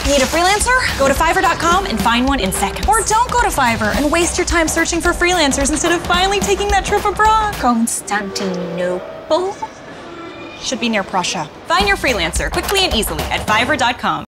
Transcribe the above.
Need a freelancer? Go to Fiverr.com and find one in seconds. Or don't go to Fiverr and waste your time searching for freelancers instead of finally taking that trip abroad. Constantinople? Should be near Prussia. Find your freelancer quickly and easily at Fiverr.com.